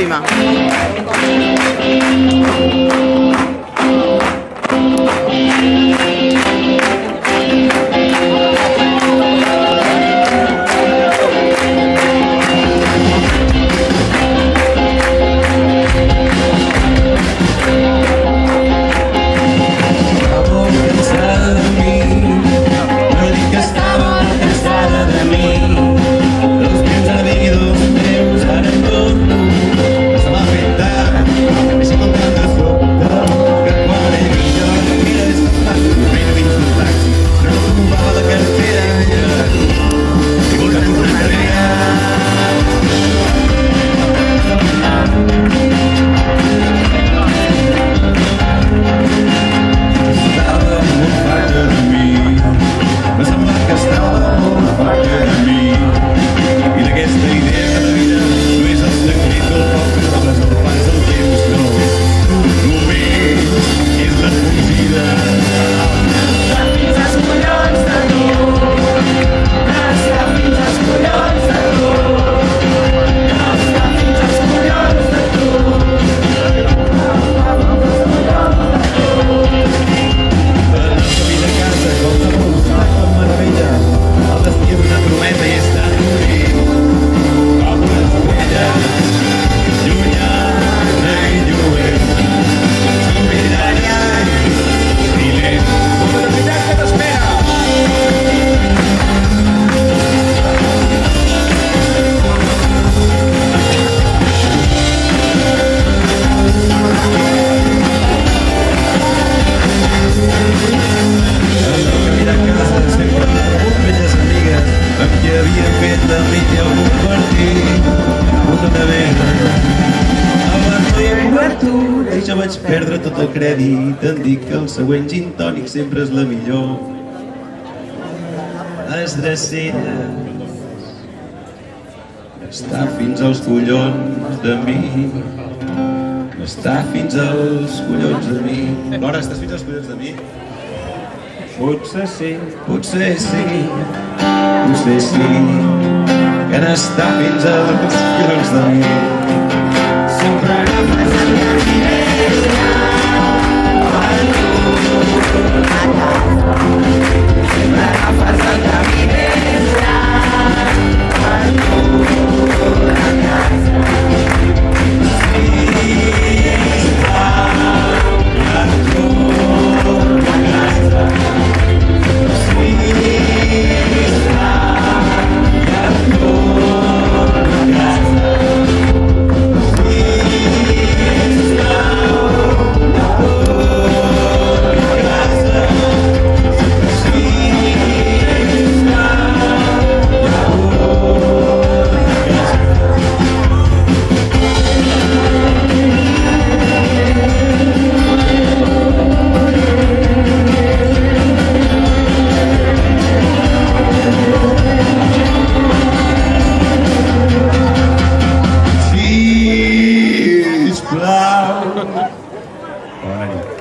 pròxima. Jo vaig perdre tot el crèdit, em dic que el següent gin tònic sempre és la millor. Les dreceres està fins als collons de mi. Està fins als collons de mi. Laura, estàs fins als collons de mi? Potser sí. Potser sí. Potser sí. Que n'està fins als collons de mi. Sempre agafes el camí més llarg quan tu a casa. Sempre agafes el camí més llarg quan tu a casa. Bona nit.